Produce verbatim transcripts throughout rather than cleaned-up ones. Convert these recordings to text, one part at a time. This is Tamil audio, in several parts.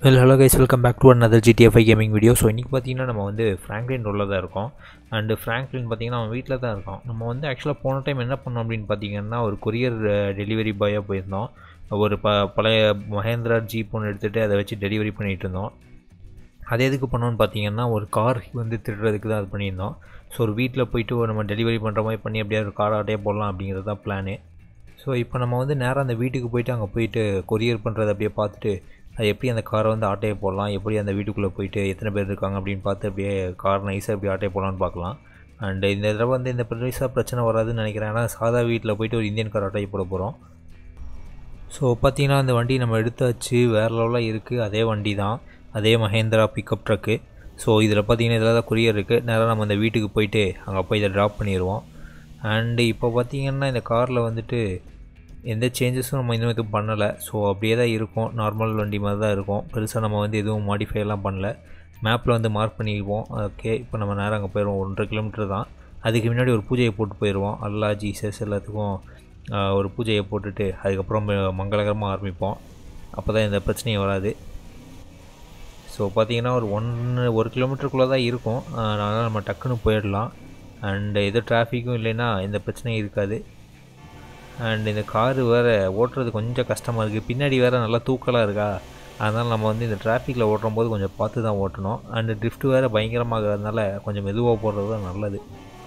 Well, hello guys, welcome back to another G T A five gaming video. So இன்னைக்கு பார்த்தீங்கன்னா நம்ம வந்து ஃப்ராங்க்லின் ரோலில் தான் இருக்கோம். அண்ட் ஃப்ராங்க்லின் பார்த்தீங்கன்னா அவன் வீட்டில் தான் இருக்கோம். நம்ம வந்து ஆக்சுவலாக போன டைம் என்ன பண்ணோம் அப்படின்னு பார்த்தீங்கன்னா ஒரு கொரியர் டெலிவரி பாயாக போயிருந்தோம். ஒரு ப பழைய மஹேந்திரா ஜீப் ஒன்று எடுத்துகிட்டு அதை வச்சு டெலிவரி பண்ணிகிட்டு இருந்தோம். அது எதுக்கு பண்ணோன்னு பார்த்தீங்கன்னா ஒரு கார் வந்து திருடுறதுக்கு தான் அது பண்ணியிருந்தோம். ஸோ ஒரு வீட்டில் போயிட்டு நம்ம டெலிவரி பண்ணுற மாதிரி பண்ணி அப்படியே ஒரு கார் ஆட்டையே போடலாம் அப்படிங்கிறது தான் பிளானு. ஸோ இப்போ நம்ம வந்து நேராக அந்த வீட்டுக்கு போயிட்டு அங்கே போயிட்டு கொரியர் பண்ணுறதை அப்படியே பார்த்துட்டு அது எப்படி அந்த காரை வந்து ஆட்டையை போடலாம், எப்படி அந்த வீட்டுக்குள்ளே போயிட்டு எத்தனை பேர் இருக்காங்க அப்படின்னு பார்த்து அப்படியே கார் நைஸாக எப்படி ஆட்டையை போடலான்னு பார்க்கலாம். அண்ட் இந்த தடவை வந்து இந்த பெருசாக பிரச்சனை வராதுன்னு நினைக்கிறேன். ஏன்னா சாதா வீட்டில் போயிட்டு ஒரு இந்தியன் கார் ஆட்டையை போட போகிறோம். ஸோ பார்த்திங்கன்னா அந்த வண்டி நம்ம எடுத்தாச்சு, வேறு லெவலாக இருக்குது. அதே வண்டி தான், அதே மஹேந்திரா பிக்கப் ட்ரக்கு. ஸோ இதில் பார்த்திங்கன்னா இதில் தான் கொரியர் இருக்குது. நேராக நம்ம அந்த வீட்டுக்கு போயிட்டு அங்கே போய் இதை ட்ராப் பண்ணிடுவோம். அண்டு இப்போ பார்த்திங்கன்னா இந்த காரில் வந்துட்டு எந்த சேஞ்சஸும் நம்ம இன்னும் எதுவும் பண்ணலை. ஸோ அப்படியே தான் இருக்கும், நார்மல் வண்டி மாதிரி தான் இருக்கும். பெருசாக நம்ம வந்து எதுவும் மாடிஃபைலாம் பண்ணல. மேப்பில் வந்து மார்க் பண்ணிக்குவோம். ஓகே, இப்போ நம்ம நேரம் அங்கே போயிடுவோம். ஒன்றரை கிலோமீட்டர் தான். அதுக்கு முன்னாடி ஒரு பூஜையை போட்டு போயிடுவோம். அல்லா ஜீசஸ் எல்லாத்துக்கும் ஒரு பூஜையை போட்டுட்டு அதுக்கப்புறம் மங்களகரமாக ஆரம்பிப்போம். அப்போ தான் எந்த பிரச்சனையும் வராது. ஸோ பார்த்திங்கன்னா ஒரு ஒன்று ஒரு கிலோமீட்டருக்குள்ளே தான் இருக்கும். அதனால் நம்ம டக்குன்னு போயிடலாம். அண்டு எது டிராஃபிக்கும் இல்லைன்னா எந்த பிரச்சனையும் இருக்காது. அண்ட் இந்த காரு வேறு ஓட்டுறது கொஞ்சம் கஷ்டமாக இருக்குது. பின்னாடி வேறு நல்லா தூக்கலாக இருக்கா, அதனால் நம்ம வந்து இந்த டிராஃபிக்கில் ஓட்டும் போது கொஞ்சம் பார்த்து தான் ஓட்டணும். அண்டு ட்ரிஃப்ட் வேறு பயங்கரமாகிறதுனால கொஞ்சம் மெதுவாக போடுறது தான் நல்லது.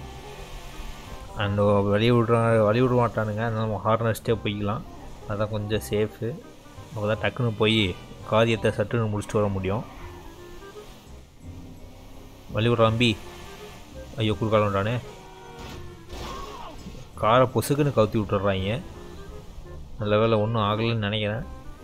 அண்டு வழி விட்ற வழி விட மாட்டானுங்க, அதனால் நம்ம ஹார்ன் அடிச்சிட்டே போய்க்கலாம். அதுதான் கொஞ்சம் சேஃபு. அப்போ தான் டக்குன்னு போய் காரியத்தை சட்டுன்னு முடிச்சுட்டு வர முடியும். வழி விட்ற அம்பி, ஐயோ குறுக்கால விட்டானே, காரை பொசுக்குன்னு கவுத்தி விட்டுறாங்க. நல்ல வேலை ஒன்றும் ஆகலைன்னு நினைக்கிறேன்.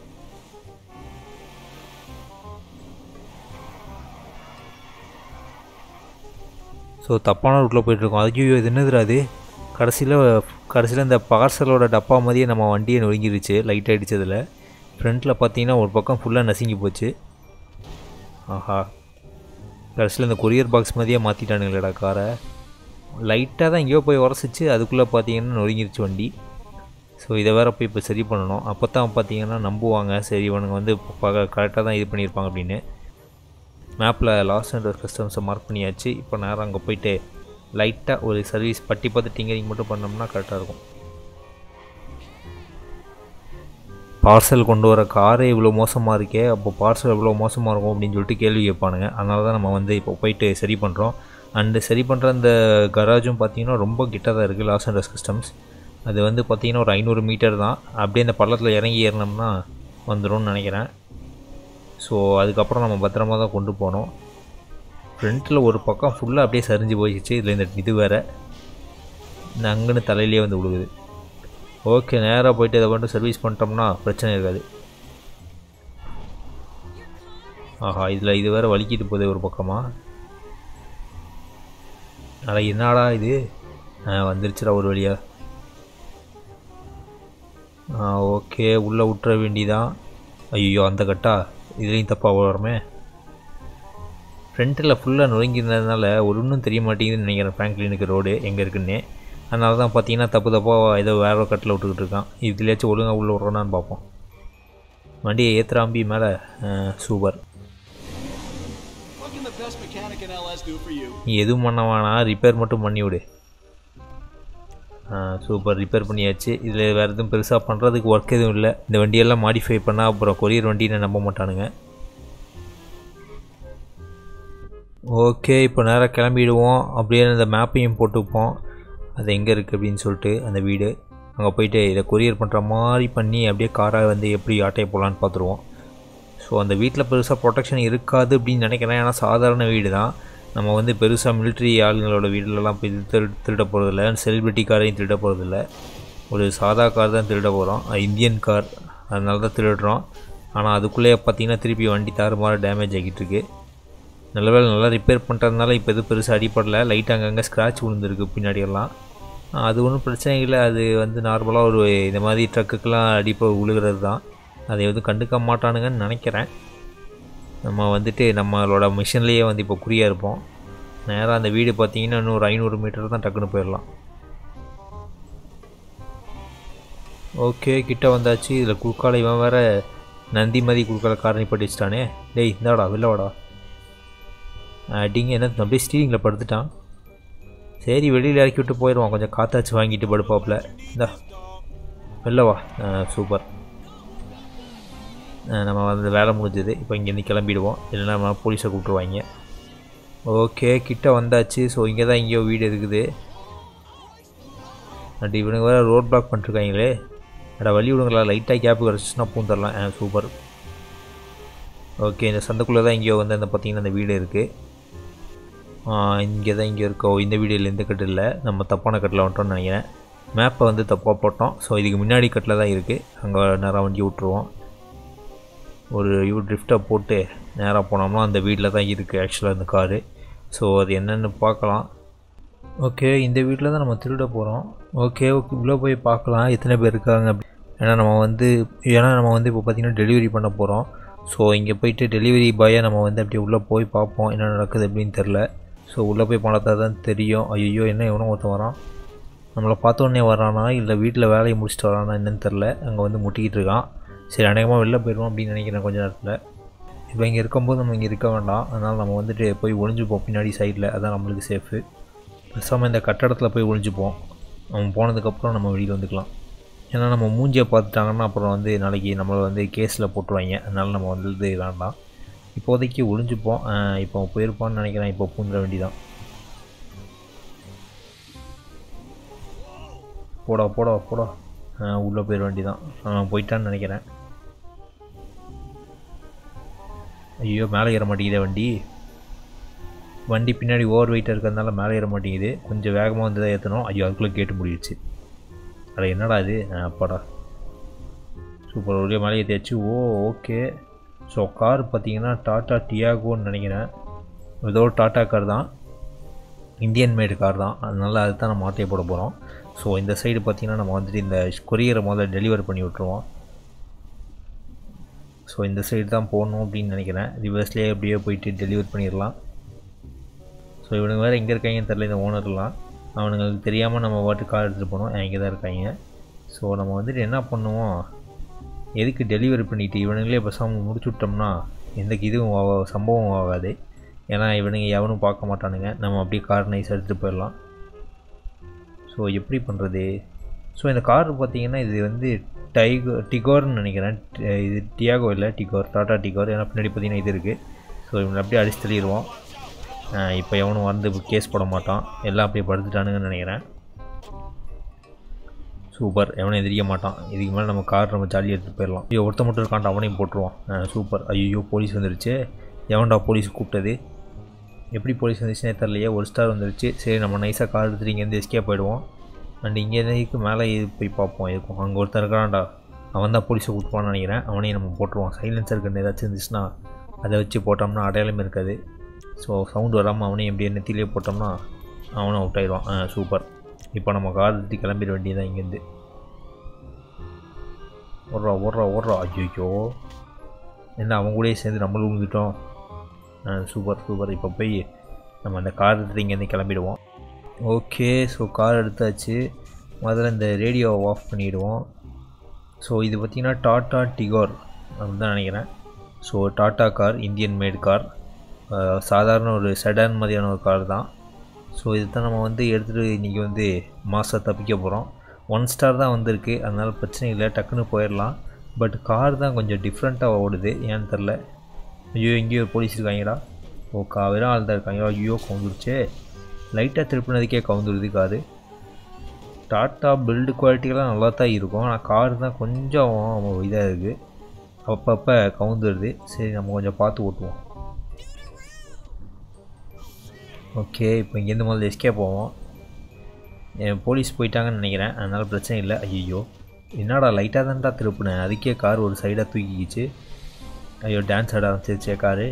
ஸோ தப்பான ரூட்டில் போயிட்டுருக்கோம். ஐயோ இது என்னதுடா அது, கடைசியில் கடைசியில் இந்த பார்சலோட டப்பா மாதிரியே நம்ம வண்டியை நொறுங்கிருச்சு லைட் அடித்ததில். ஃப்ரண்ட்டில் பார்த்தீங்கன்னா ஒரு பக்கம் ஃபுல்லாக நசுங்கி போச்சு. ஆஹா, கடைசியில் இந்த கொரியர் பாக்ஸ் மாதிரியே மாற்றிட்டானுங்களேடா காரை. லைட்டாக தான் எங்கேயோ போய் உரசிச்சு, அதுக்குள்ளே பார்த்தீங்கன்னா நொறுங்கிருச்சு வண்டி. ஸோ இதை வேறு போய் இப்போ சரி பண்ணணும். அப்போ தான் பார்த்தீங்கன்னா நம்புவாங்க, சரி இவனுங்க வந்து பார்க்க கரெக்டாக தான் இது பண்ணியிருப்பாங்க அப்படின்னு. மேப்பில் லாஸ் அண்ட் கஸ்டம்ஸை மார்க் பண்ணியாச்சு. இப்போ நேரம் அங்கே போயிட்டு லைட்டாக ஒரு சர்வீஸ் பட்டி பார்த்து டிங்கரிங் மட்டும் பண்ணோம்னா கரெக்டாக இருக்கும். பார்சல் கொண்டு வர காரே இவ்வளோ மோசமாக இருக்கே, அப்போ பார்சல் எவ்வளோ மோசமாக இருக்கும் அப்படின்னு சொல்லிட்டு கேள்வி கேட்பானுங்க. அதனால தான் நம்ம வந்து இப்போ போயிட்டு சரி பண்ணுறோம். அண்டு சரி பண்ணுற அந்த கராஜும் பார்த்திங்கன்னா ரொம்ப கிட்ட தான் இருக்குது, லாஸ் அண்ட் கஸ்டம்ஸ். அது வந்து பார்த்திங்கன்னா ஒரு ஐநூறு மீட்டர் தான். அப்படியே அந்த பள்ளத்தில் இறங்கி ஏறினோம்னா வந்துடும் நினைக்கிறேன். ஸோ அதுக்கப்புறம் நம்ம பத்திரமா தான் கொண்டு போனோம். ஃப்ரண்ட்டில் ஒரு பக்கம் ஃபுல்லாக அப்படியே சரிஞ்சு போயிடுச்சு. இதில் இந்த இது வேறு இந்த அங்கன்னு தலையிலே வந்து விழுகுது. ஓகே, நேராக போய்ட்டு இதை மட்டும் சர்வீஸ் பண்ணிட்டோம்னா பிரச்சனை இருக்காது. ஆஹா, இதில் இது வேறு வலிக்கிட்டு போதே ஒரு பக்கமாக. ஆனால் என்னடா இது வந்துருச்சுடா ஒரு வழியாக. ஓகே, உள்ளே விட்டுற வேண்டிதான். ஐயோ அந்த கட்டா இதுலேயும் தப்பாக வரமே. ஃப்ரண்ட்டில் ஃபுல்லாக நொறுங்கிருந்ததுனால ஒரு இன்னும் தெரிய மாட்டேங்குதுன்னு நினைக்கிறேன் ஃப்ராங்க்லினுக்கு ரோடு எங்கே இருக்குன்னு. அதனால தான் பார்த்தீங்கன்னா தப்பு தப்பாக ஏதோ வேற ஒரு கட்டில் விட்டுக்கிட்டு இருக்கான். இதுலேயாச்சும் ஒழுங்காக உள்ளே விட்றோன்னான்னு பார்ப்போம். வண்டியை ஏற்றுறாம்பி மேலே. சூப்பர். நீ எதுவும் பண்ண வேணாம், ரிப்பேர் மட்டும் பண்ணி விடு. சூப்பர், ரிப்பேர் பண்ணியாச்சு. இதில் வேறு எதுவும் பெருசாக பண்ணுறதுக்கு ஒர்க் எதுவும் இல்லை. இந்த வண்டியெல்லாம் மாடிஃபை பண்ணால் அப்புறம் கொரியர் வண்டின்னு நம்ப மாட்டானுங்க. ஓகே, இப்போ நேராக கிளம்பிடுவோம். அப்படியே அந்த மேப்பையும் போட்டுப்போம், அது எங்கே இருக்குது அப்படின்னு சொல்லிட்டு அந்த வீடு. அங்கே போயிட்டு இதை கொரியர் பண்ணுற மாதிரி பண்ணி அப்படியே காராக வந்து எப்படி ஆட்டையை போகலான்னு பார்த்துருவோம். ஸோ அந்த வீட்டில் பெருசாக ப்ரொடெக்ஷன் இருக்காது அப்படின்னு நினைக்கிறேன். ஏன்னா சாதாரண வீடு தான். நம்ம வந்து பெருசாக மிலிட்ரி ஆளுங்களோட வீட்டிலலாம் போய் திரு திருட போகிறதில்ல, செலிபிரிட்டி காரையும் திருட போகிறதில்ல. ஒரு சாதா கார் தான் திருட போகிறோம், இந்தியன் கார். அதனால தான் திருடுறோம். ஆனால் அதுக்குள்ளேயே பார்த்திங்கன்னா திருப்பி வண்டி தாறுமாற டேமேஜ் ஆகிட்டு இருக்கு. நல்ல வேலை நல்லா ரிப்பேர் பண்ணுறதுனால இப்போ எதுவும் பெருசாக அடிப்படலை. லைட் அங்கங்கே ஸ்க்ராட்ச் விழுந்துருக்கு பின்னாடியெல்லாம். அது ஒன்றும் பிரச்சனை இல்லை. அது வந்து நார்மலாக ஒரு இந்த மாதிரி ட்ரக்குக்கெலாம் அடிப்ப விழுகிறது தான். அதை எதுவும் கண்டுக்க மாட்டானுங்கன்னு நினைக்கிறேன். நம்ம வந்துட்டு நம்மளோட மிஷின்லேயே வந்து இப்போ குறியாக இருப்போம். நேராக அந்த வீடு பார்த்திங்கன்னா இன்னும் ஒரு ஐநூறு மீட்டர் தான் டக்குன்னு போயிடலாம். ஓகே, கிட்ட வந்தாச்சு. இதில் குறுக்கால இவன் வேறு நந்தி மாதிரி குறுக்கால கார் நிப்பாட்டி வச்சிட்டானே. டேய் இந்தாடா வெளில வாடா. அடிங்க என்ன அப்படியே ஸ்டீரிங்கில் படுத்துட்டான். சரி வெளியில் இறக்கி விட்டு போயிடுவான், கொஞ்சம் காற்றாச்சு வாங்கிட்டு படுப்பாப்பில். இந்தா வெளில வா. சூப்பர். நம்ம வந்து வேலை முடிஞ்சது. இப்போ இங்கேருந்து கிளம்பிடுவோம், இல்லைன்னா நம்ம போலீஸை கூப்பிட்ருவாங்க. ஓகே கிட்ட வந்தாச்சு. ஸோ இங்கே தான் எங்கேயோ வீடு இருக்குது. அண்ட் இவனுங்க வேறு ரோட் பிளாக் பண்ணிருக்காங்களே. அட வழி விடுங்களா, லைட்டாக கேப்பு கிடச்சிச்சுன்னா பூந்துடலாம். சூப்பர். ஓகே இந்த சந்தைக்குள்ளே தான் எங்கேயோ வந்து அந்த பார்த்திங்கன்னா அந்த வீடு இருக்குது. இங்கே தான் இங்கே இருக்கோ. இந்த வீடியோவில் எந்த கட்டு இல்லை, நம்ம தப்பான கட்டில் வந்துட்டோம்னு நினைக்கிறேன். மேப்பை வந்து தப்பாக போட்டோம். ஸோ இதுக்கு முன்னாடி கட்டில் தான் இருக்குது. அங்கே நேராக வண்டி விட்ருவோம். ஒரு யூ ட்ரிஃப்டை போட்டு நேராக போனோம்னா அந்த வீட்டில் தான் இருக்குது ஆக்சுவலாக இந்த காரு. ஸோ அது என்னென்னு பார்க்கலாம். ஓகே இந்த வீட்டில் தான் நம்ம திருட போகிறோம். ஓகே ஓகே உள்ளே போய் பார்க்கலாம் எத்தனை பேர் இருக்காங்க அப்படி. ஏன்னா நம்ம வந்து ஏன்னா நம்ம வந்து இப்போ பார்த்திங்கன்னா டெலிவரி பண்ண போகிறோம். ஸோ இங்கே போயிட்டு டெலிவரி பாயை நம்ம வந்து அப்படியே உள்ளே போய் பார்ப்போம் என்ன நடக்குது அப்படின்னு தெரில. ஸோ உள்ளே போய் பார்த்தா தான் தெரியும். ஐயோ என்ன எவனோ ஒருத்தன் வரான், நம்மளை பார்த்தோன்னே வரானா இல்லை வீட்டில் வேலையை முடிச்சுட்டு வரானா என்னன்னு தெரில. அங்கே வந்து முட்டிக்கிட்டு இருக்கான். சரி அநேகமாக வெளில போயிடுவோம் அப்படின்னு நினைக்கிறேன் கொஞ்சம் நேரத்தில். இப்போ இங்கே இருக்கும்போது நம்ம இங்கே இருக்க வேண்டாம், அதனால் நம்ம வந்துட்டு போய் ஒளிஞ்சுப்போம் பின்னாடி சைடில், அதுதான் நம்மளுக்கு சேஃபு. பேசாமல் இந்த கட்டடத்தில் போய் ஒளிஞ்சுப்போம். அவன் போனதுக்கப்புறம் நம்ம வெளியில் வந்துக்கலாம். ஏன்னா நம்ம மூஞ்சியை பார்த்துட்டாங்கன்னா அப்புறம் வந்து நாளைக்கு நம்மளை வந்து கேஸில் போட்டுருவாங்க. அதனால் நம்ம வந்து வேண்டாம், இப்போதைக்கு ஒளிஞ்சுப்போம். இப்போ போயிருப்பான்னு நினைக்கிறேன். இப்போ பூந்துட வேண்டிதான். போடா போடா போடா. உள்ளே போயிட வேண்டிதான். போயிட்டான்னு நினைக்கிறேன். ஐயோ மேலே ஏற மாட்டேங்குதே வண்டி. வண்டி பின்னாடி ஓவர் வெயிட்டாக இருக்கிறதுனால மேலே ஏற மாட்டேங்குது. கொஞ்சம் வேகமாக வந்து தான் ஏற்றணும். ஐயோ அதுக்குள்ளே கேட்டு முடியிடுச்சு. அட என்னடா இது. அப்பாடா சூப்பர். ஒரே மேலே ஏற்றியாச்சு. Oh okay. ஸோ கார் பார்த்தீங்கன்னா டாட்டா டியாகோன்னு நினைக்கிறேன். ஏதோ ஒரு டாட்டா கார் தான், இந்தியன் மேடு கார் தான். அதனால அது தான் நம்ம மாற்றிய போட போகிறோம். ஸோ இந்த சைடு பார்த்திங்கன்னா நம்ம வந்துட்டு இந்த கொரியரை முதல்ல டெலிவர் பண்ணி விட்ருவோம். ஸோ இந்த சைடு தான் போகணும் அப்படின்னு நினைக்கிறேன். ரிவர்ஸ்லேயே எப்படியோ போயிட்டு டெலிவர் பண்ணிடலாம். ஸோ இவனுங்க வேறு எங்கே இருக்காங்கன்னு தெரில இந்த ஓனர்லாம். அவனுங்களுக்கு தெரியாமல் நம்ம வாட்டு கார் எடுத்துகிட்டு போனோம். இங்கே தான் இருக்காங்க. ஸோ நம்ம வந்துட்டு என்ன பண்ணுவோம், எதுக்கு டெலிவரி பண்ணிவிட்டு இவனுங்களே பேசாமல் முடிச்சு விட்டோம்னா எந்த இதுவும் சம்பவம் ஆகாது. ஏன்னா இவனுங்க எவனும் பார்க்க மாட்டானுங்க. நம்ம அப்படியே கார் நைஸ் எடுத்துகிட்டு போயிடலாம். ஸோ எப்படி பண்ணுறது. ஸோ இந்த கார் பார்த்திங்கன்னா இது வந்து டைகோ டிகோர்னு நினைக்கிறேன். இது டியாகோ இல்லை டிகோர், டாட்டா டிகோர். ஏன்னா பின்னாடி பார்த்திங்கன்னா இது இருக்குது. ஸோ இவனை அப்படியே அடிச்சு தள்ளிடுவோம். இப்போ எவனும் வந்து கேஸ் போட மாட்டான், எல்லாம் அப்படியே படுத்துட்டானுங்கன்னு நினைக்கிறேன். சூப்பர். எவனும் எதிரிக்க மாட்டான். இதுக்கு மேலே நம்ம கார் நம்ம ஜாலியாக எடுத்துகிட்டு போயிடலாம். ஐயோ ஒருத்த மட்டும் இருக்கான்ட்டு அவனையும் போட்டுருவான். சூப்பர். ஐயோ போலீஸ் வந்துருச்சு. எவன்டா போலீஸ் கூப்பிட்டது, எப்படி போலீஸ் வந்துச்சுன்னே தெரிலையே. ஒரு ஸ்டார் வந்துருச்சு. சரி நம்ம நைஸாக கார் எடுத்துகிட்டு இங்கேருந்து எஸ்கேப் போயிடுவோம். அண்ட் இங்கேருந்து மேலே இது போய் பார்ப்போம் இருக்கும். அங்கே ஒருத்தர் இருக்கிறான்டா, அவன் தான் போலீஸை கூப்பிட்டுவான்னு நினைக்கிறேன். அவனையும் நம்ம போட்டுருவான். சைலன்சர் கன்று ஏதாச்சும் இருந்துச்சுன்னா அதை வச்சு போட்டோம்னா அடையாளமே இருக்காது. ஸோ சவுண்டு வராமல் அவனையும் எப்படியே நெத்திலே போட்டோம்னா அவனும் அவுட் ஆகிடுவான். சூப்பர். இப்போ நம்ம கார் எடுத்து கிளம்பிட வேண்டியதான் இங்கேருந்து. ஓடுறா ஓடுறா ஓடுறா. ஐயோ என்ன அவன் கூடயே சேர்ந்து நம்மளும் விழுந்துட்டோம். Super super. இப்போ போய் நம்ம அந்த கார் எடுத்துகிட்டு இங்கேருந்து கிளம்பிடுவோம். ஓகே ஸோ கார் எடுத்தாச்சு. முதல்ல இந்த ரேடியோவை ஆஃப் பண்ணிவிடுவோம். ஸோ இது பார்த்திங்கன்னா டாட்டா டிகோர் அப்படின்னு தான் நினைக்கிறேன். So Tata car, Indian made car, சாதாரண ஒரு செடான் மாதிரியான ஒரு கார் தான். ஸோ இது தான் நம்ம வந்து எடுத்துகிட்டு இன்றைக்கி வந்து மாதம் தப்பிக்க போகிறோம். ஒன் ஸ்டார் தான் வந்திருக்கு, அதனால் பிரச்சனை இல்லை, டக்குன்னு போயிடலாம். பட் கார் தான் கொஞ்சம் டிஃப்ரெண்ட்டாக ஓடுது, ஏன்னு தெரில. ஐயோ எங்கேயோ போலீஸ் இருக்காங்கடா. ஓ கா வெறும் ஆள் தான் இருக்காங்க. ஐயோ கவுந்துருச்சு. லைட்டாக திருப்பினதுக்கே கவுந்துருது காரு. டாட்டா பில்டு குவாலிட்டியெல்லாம் நல்லா தான் இருக்கும், ஆனால் கார் தான் கொஞ்சம் இதாக இருக்குது, அப்பப்போ கவுந்துடுது. சரி நம்ம கொஞ்சம் பார்த்து ஓட்டுவோம். ஓகே இப்போ இங்கேருந்து முதல்ல எஸ்கேப் போவோம். போலீஸ் போயிட்டாங்கன்னு நினைக்கிறேன், அதனால் பிரச்சனை இல்லை. ஐயோ என்னடா லைட்டாக தான்டா திருப்பினேன், அதுக்கே கார் ஒரு சைடாக தூக்கிக்கிச்சு. ஐயோ டான்ஸ் ஆட ஆரம்பிச்சிருச்சே காரு.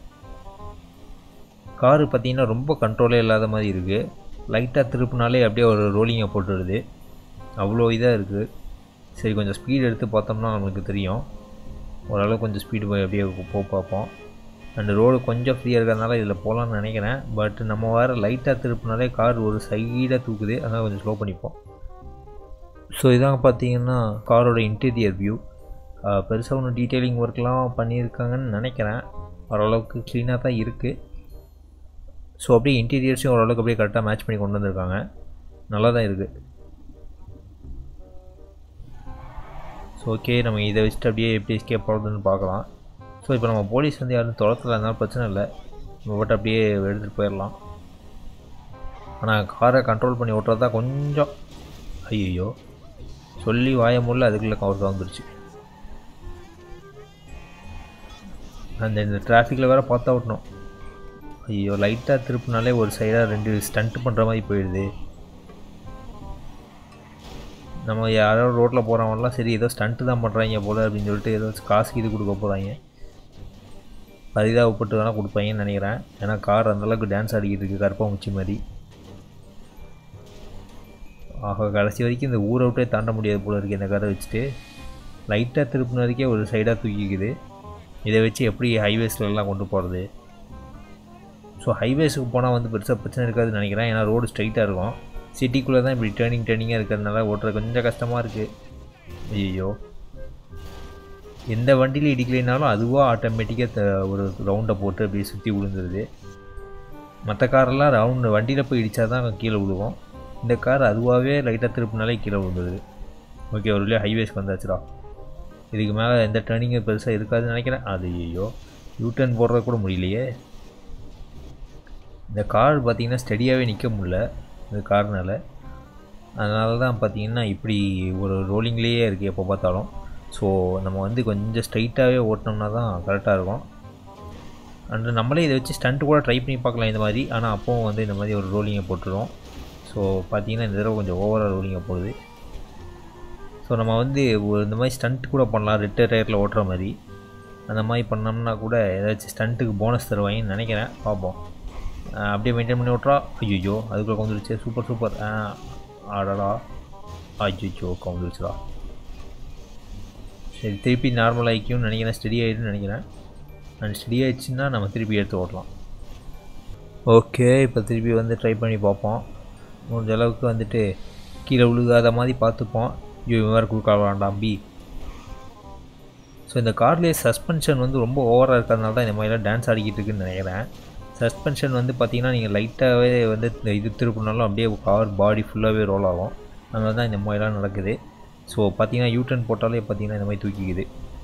காரு பார்த்திங்கன்னா ரொம்ப கண்ட்ரோலே இல்லாத மாதிரி இருக்குது. லைட்டாக திருப்பினாலே அப்படியே ஒரு ரோலிங்கை போட்டுடுது, அவ்வளோ இதாக இருக்குது. சரி கொஞ்சம் ஸ்பீடு எடுத்து பார்த்தோம்னா நம்மளுக்கு தெரியும். ஓரளவு கொஞ்சம் ஸ்பீடு போய் அப்படியே போக பார்ப்போம். அந்த ரோடு கொஞ்சம் ஃப்ரீயாக இருக்கிறதுனால இதில் போகலான்னு நினைக்கிறேன். பட் நம்ம வேறு லைட்டாக திருப்பினாலே கார் ஒரு சைடாக தூக்குது, அதனால் கொஞ்சம் ஸ்லோ பண்ணிப்போம். ஸோ இதாங்க பார்த்தீங்கன்னா காரோட இன்டீரியர் வியூ. பெருசாக ஒன்றும் டீட்டெயிலிங் ஒர்க்லாம் பண்ணியிருக்காங்கன்னு நினைக்கிறேன். ஓரளவுக்கு க்ளீனாக தான் இருக்குது. ஸோ அப்படியே இன்டீரியர்ஸையும் ஓரளவுக்கு அப்படியே கரெக்டாக மேட்ச் பண்ணி கொண்டு வந்திருக்காங்க. நல்லா தான் இருக்குது. ஸோ ஓகே, நம்ம இதை வச்சுட்டு அப்படியே எப்படி எஸ்கேப் ஆகுதுன்னு பார்க்கலாம். ஸோ இப்போ நம்ம போலீஸ் வந்து யாரும் துரத்தில் இருந்தாலும் பிரச்சனை இல்லை, நம்ம போட்டு அப்படியே எடுத்துகிட்டு போயிடலாம். ஆனால் காரை கண்ட்ரோல் பண்ணி ஓட்டுறது தான் கொஞ்சம் ஐயோ சொல்லி வாய முடியல, அதுக்குள்ளே கவர் வந்துருச்சு. அந்த இந்த டிராஃபிக்கில் வேறு பார்த்தா ஓட்டணும். ஐயோ லைட்டாக திருப்பினாலே ஒரு சைடாக ரெண்டு ஸ்டண்ட் பண்ணுற மாதிரி போயிடுது. நம்ம யாரோ ரோட்டில் போகிறவங்கலாம் சரி ஏதோ ஸ்டண்ட்டு தான் பண்ணுறாங்க போல் அப்படின்னு சொல்லிட்டு ஏதோ காசு இது கொடுக்க போகிறாங்க, பரிதாபப்பட்டு வேணால் கொடுப்பாங்கன்னு நினைக்கிறேன். ஏன்னா கார் அந்தளவுக்கு டான்ஸ் ஆடிக்கிட்டு இருக்குது கருப்பாம்பூச்சி மாதிரி. ஆக கடைசி வரைக்கும் இந்த ஊரை விட்டே தாண்ட முடியாது போல் இருக்குது இந்த காரை வச்சுட்டு. லைட்டாக திருப்பின வரைக்கும் ஒரு சைடாக தூக்கிக்குது. இதை வச்சு எப்படி ஹைவேஸ்லலாம் கொண்டு போகிறது? ஸோ ஹைவேஸுக்கு போனால் வந்து பெருசாக பிரச்சனை இருக்காதுன்னு நினைக்கிறேன், ஏன்னா ரோடு ஸ்ட்ரைட்டாக இருக்கும். சிட்டிக்குள்ளே தான் இப்படி டேர்னிங் டேர்னிங்காக இருக்கிறதுனால ஓட்டுறது கொஞ்சம் கஷ்டமாக இருக்குது. ஐயோ எந்த வண்டியில் இடிக்கலைனாலும் அதுவாக ஆட்டோமேட்டிக்காக ஒரு ரவுண்டை போட்டு அப்படியே சுற்றி விழுந்துருது. மற்ற காரெல்லாம் ரவுண்டு வண்டியில் போய் இடித்தா தான் கீழே விழுவோம். இந்த கார் அதுவாகவே லைட்டாக திருப்பினாலே கீழே விழுந்துருது. ஓகே, ஒரு வழியாக ஹைவேஸ்க்கு வந்தாச்சுடா. இதுக்கு மேலே எந்த டேர்னிங்கும் பெருசாக இருக்காதுன்னு நினைக்கிறேன். அது ஐயோ யூ டர்ன் போடுறது கூட முடியலையே. இந்த கார் பார்த்திங்கன்னா ஸ்டெடியாகவே நிற்க முடியல இந்த கார்னால். அதனால தான் பார்த்திங்கன்னா இப்படி ஒரு ரோலிங்லேயே இருக்குது எப்போ பார்த்தாலும். ஸோ நம்ம வந்து கொஞ்சம் ஸ்ட்ரைட்டாகவே ஓட்டினோம்னா தான் கரெக்டாக இருக்கும். அண்ட் நம்மளே இதை வச்சு ஸ்டண்ட்டு கூட ட்ரை பண்ணி பார்க்கலாம் இந்த மாதிரி. ஆனால் அப்போவும் வந்து இந்த மாதிரி ஒரு ரோலிங்கை போட்டுரும். ஸோ பார்த்திங்கன்னா இந்த தடவை கொஞ்சம் ஓவராக ரோலிங்கை போடுது. ஸோ நம்ம வந்து இந்த மாதிரி ஸ்டண்ட் கூட பண்ணலாம், ரெட்டு டயரில் ஓட்டுற மாதிரி. அந்த மாதிரி பண்ணோம்னா கூட ஏதாச்சும் ஸ்டண்ட்டுக்கு போனஸ் தருவாங்கன்னு நினைக்கிறேன், பார்ப்போம். அப்படியே மெயின்டைன் பண்ணி ஓட்டுறா. ஐயோ அதுக்குள்ளே கவுந்துருச்சு. Super super. ஆடடா ஐயோ கவுந்துருச்சுடா. சரி திருப்பி நார்மல் ஆகிக்கும்னு நினைக்கிறேன், ஸ்டெடி ஆகிடுன்னு நினைக்கிறேன். அண்ட் ஸ்டெடி ஆகிடுச்சுன்னா நம்ம திருப்பி எடுத்து ஓட்டலாம். ஓகே, இப்போ திருப்பி வந்து ட்ரை பண்ணி பார்ப்போம். முடிஞ்ச அளவுக்கு வந்துட்டு கீழே விழுகாத மாதிரி பார்த்துப்போம். ஐயோ இவன் வேறு குறுக்காக வேண்டாம் பி. ஸோ இந்த கார்லேயே சஸ்பென்ஷன் வந்து ரொம்ப ஓவராக இருக்கிறதுனால தான் இந்த மாதிரிலாம் டான்ஸ் ஆடிக்கிட்டு இருக்குன்னு நினைக்கிறேன். சஸ்பென்ஷன் வந்து பார்த்திங்கன்னா நீங்கள் லைட்டாகவே வந்து இது திருப்பினாலும் அப்படியே கார் பாடி ஃபுல்லாகவே ரோல் ஆகும். அதனால தான் இந்த மாதிரிலாம் நடக்குது. ஸோ பார்த்திங்கன்னா யூ டர்ன் போட்டாலே பார்த்திங்கன்னா இந்த மாதிரி தூக்கிக்குது.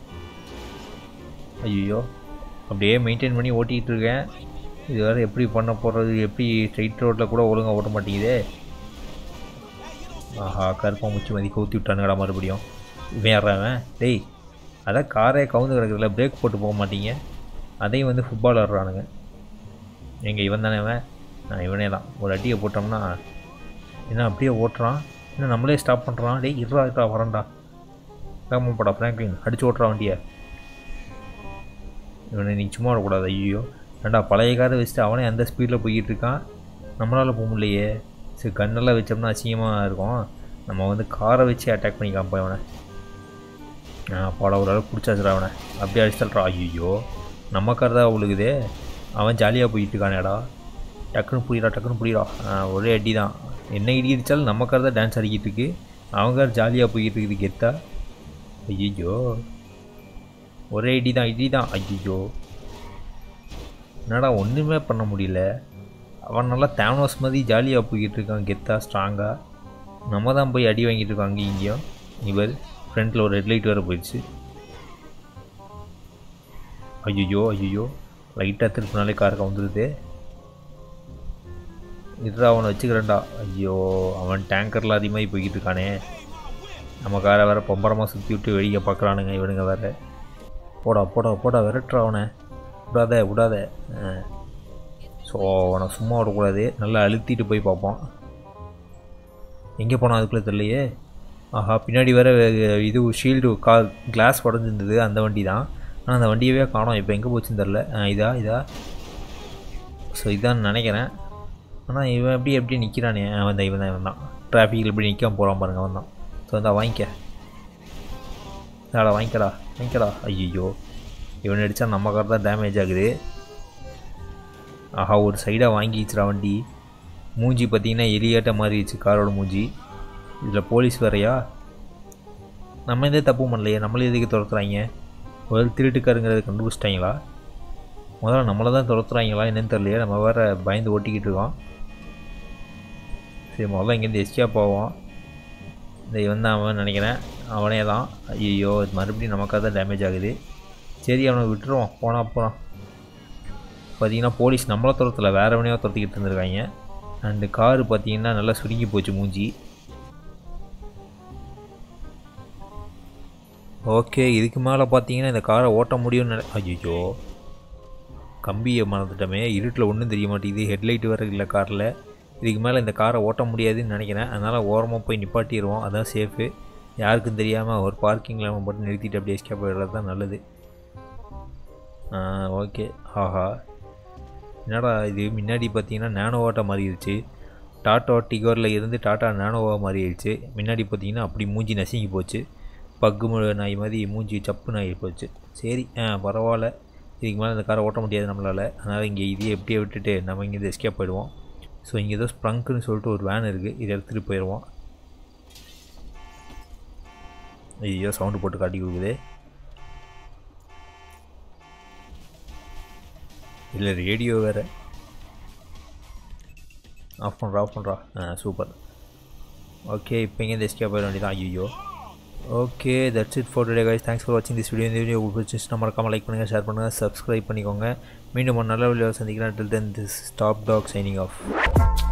ஐயோ அப்படியே மெயின்டைன் பண்ணி ஓட்டிகிட்டு இருக்கேன். இது வேறு எப்படி பண்ண போகிறது, எப்படி ஸ்ட்ரைட் ரோட்டில் கூட ஒழுங்காக ஓட்ட மாட்டேங்குதே. ஆஹா கருப்பாம்பூச்சி மாதிரி கவுத்தி விட்டானுங்கடா மறுபடியும். வேறவன் டேய் அதான் காரே கவுந்து கிடக்குறதுல பிரேக் போட்டு போக மாட்டீங்க, அதையும் வந்து ஃபுட்பால் ஆடுறானுங்க. எங்கள் இவன் தானே அவன், நான் இவனே தான். ஒரு அடியை போட்டோம்னா என்ன அப்படியே ஓட்டுறான், இன்னும் நம்மளே ஸ்டாப் பண்ணுறான். டேய் இருறா இருக்கா வரண்டா வேகமாப்படா ஃப்ராங்க்லின், அடிச்சு ஓட்டுறா வண்டியை. இவனை நீ சும்மா விடக்கூடாது. ஐயோ ஏண்டா பழைய காரை வச்சுட்டு அவனே அந்த ஸ்பீடில் போய்கிட்டு இருக்கான், நம்மளால் போக முடியலையே. சரி கண்ணெல்லாம் வச்சோம்னா அசிங்கமாக இருக்கும், நம்ம வந்து காரை வச்சு அட்டாக் பண்ணிக்கலாம் போய் அவனை. பாட ஓரளவுக்கு பிடிச்சாச்சுடா அவனை, அப்படியே அடிச்சுட்றா. ஐயோ நம்ம கார் தான் அவளுக்குதே, அவன் ஜாலியாக போயிட்டு இருக்கானேடா. டக்குன்னு புரியுறா டக்குன்னு புரியுறா. ஒரே அடி தான், என்ன இடி அடித்தாலும் நம்ம கார் தான் டான்ஸ் ஆடிக்கிட்டு இருக்கு, அவங்க கார் ஜாலியாக போய்கிட்டு இருக்குது கெத்தா. ஐயோ ஒரே இடி தான் இடி தான். ஐயோ என்னடா ஒன்றுமே பண்ண முடியல. அவன் நல்லா தேனோஸ் மாதிரி ஜாலியாக போய்கிட்டு இருக்கான் கெத்தா ஸ்ட்ராங்காக. நம்ம தான் போய் அடி வாங்கிட்டு இருக்கோம் அங்கேயும் இங்கேயும். இவர் ஃப்ரண்ட்டில் ஒரு ஹெட்லைட் வேறு போயிடுச்சு. ஐயோ ஐயோ லைட்டாக திருப்பினாலே காருக்கு வந்துடுது. இதுதான் அவனை வச்சுக்கிறேன்டா. ஐயோ அவன் டேங்கரில் அதிகமாக போய்கிட்டு இருக்கானே, நம்ம காரை வேறு பொம்பரமாக சுற்றி விட்டு வெளியே பார்க்குறானுங்க இவனுங்க வேறு. போடா போடா போடா விரட்டுறா அவனை, விடாத விடாத. ஸோ அவனை சும்மா விடக்கூடாது, நல்லா அழுத்திட்டு போய் பார்ப்போம். எங்கே போனான் அதுக்குள்ளே தெரியலையே. ஆஹா பின்னாடி வேறு இது ஷீல்டு கா கிளாஸ் உடஞ்சிருந்தது, அந்த வண்டி தான். ஆனால் அந்த வண்டியவே காணோம், இப்போ எங்கே போச்சுன்னு தெரில. இதா இதா ஸோ இதான்னு நினைக்கிறேன். ஆனால் இவன் எப்படி எப்படி நிற்கிறானே, அவன் தான் இவன் தான் இவன் தான் டிராஃபிக்கில் எப்படி நிற்காம போகிறான் பாருங்க, அவன் தான். ஸோ வந்தா வாங்கிக்க அடா வாங்கிக்கடா வாங்கிக்கடா. ஐயோ இவன் அடித்தா நம்ம கார் தான் டேமேஜ் ஆகுது. ஆஹா ஒரு சைடாக வாங்கிச்சுடா வண்டி. மூஞ்சி பார்த்திங்கன்னா எலியாட்ட மாறிடுச்சு காரோட மூஞ்சி. இதில் போலீஸ் வேறையா, நம்ம எந்த தப்பும் பண்ணலையே, நம்மளே எதுக்கு துரத்துறாங்க. ஒரு திருட்டுக்காருங்கிறத கண்டுபிடிச்சிட்டாங்களா? முதல்ல நம்மளை தான் துரத்துறாங்களா என்னன்னு தெரியலையே, நம்ம வேறு பயந்து ஓட்டிக்கிட்டு இருக்கோம். சரி முதல்ல இங்கேருந்து எஸ்கேப் போவோம். இந்த இவன் தான் அவன் நினைக்கிறேன், அவனே தான். ஐயோ இது மறுபடியும் நமக்காக தான் டேமேஜ் ஆகுது. சரி அவனை விட்டுருவோம், போனால் அப்புறம் பார்த்தீங்கன்னா போலீஸ் நம்மளை துரத்தில் வேறவனையோ துரத்திக்கிட்டு இருந்திருக்காங்க. அண்டு காரு பார்த்தீங்கன்னா நல்லா சுருங்கி போச்சு மூஞ்சி. ஓகே இதுக்கு மேலே பார்த்தீங்கன்னா இந்த காரை ஓட்ட முடியும்னு நினை ஐயோ கம்பியை மறந்துட்டோமே, இருட்டில் ஒன்றும் தெரிய மாட்டேங்குது, ஹெட்லைட் வேறு இல்லை காரில். இதுக்கு மேலே இந்த காரை ஓட்ட முடியாதுன்னு நினைக்கிறேன். அதனால் ஓரமாக போய் நிப்பாட்டிடுவோம், அதான் சேஃபு. யாருக்கும் தெரியாமல் ஒரு பார்க்கிங்கில் நம்ம மட்டும் நிறுத்திட்டு அப்படியே எஸ்கேப் போயிடுறது தான் நல்லது. ஓகே ஆஹா என்னடா இது முன்னாடி பார்த்தீங்கன்னா நேனோவாட்ட மாறிடுச்சு. டாட்டா டிகோரில் இருந்து டாட்டா நேனோவா மாறிடுச்சு. முன்னாடி பார்த்தீங்கன்னா அப்படி மூஞ்சி நசுங்கி போச்சு, பக்கு நாய் மாதிரி மூஞ்சி சப்பு நாய் போச்சு. சரி ஆ பரவாயில்ல, இதுக்கு மேலே இந்த காரை ஓட்ட முடியாது நம்மளால். அதனால் இங்கே இதையே எப்படியே விட்டுட்டு நம்ம இங்கே எஸ்கேப் போயிடுவோம். ஸோ இங்கே ஏதோ ஸ்ப்ரங்க்குன்னு சொல்லிட்டு ஒரு வேன் இருக்குது, இதை எடுத்துகிட்டு போயிடுவோம். ஐயோ சவுண்டு போட்டு காட்டி கொடுக்குது. இல்லை ரேடியோ வேறு. ஆஃப் பண்ணுறா ஆஃப் பண்ணுறா ஆ சூப்பர். ஓகே இப்போ இங்கே எஸ்கேப் போயிட வேண்டியதான். ஐயோ okay that's it for today guys. Thanks for வாட்சிங் திஸ் வீடியோ. இந்த வீடியோ உங்களுக்கு பிடிச்சிச்சுன்னா மறக்காமல் லைக் பண்ணுங்கள், ஷேர் பண்ணுங்கள், சப்ஸ்கிரைப் பண்ணிக்கோங்க. மீண்டும் ஒரு நல்ல வீடியோ சந்திக்கிறேன். Till then this top talk signing of.